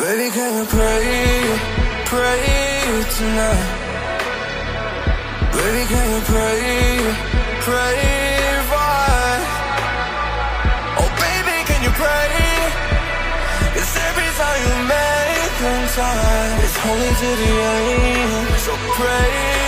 Baby, can you pray, pray tonight? Baby, can you pray, pray right? Oh baby, can you pray? 'Cause every time you make them time, it's only to the end. So pray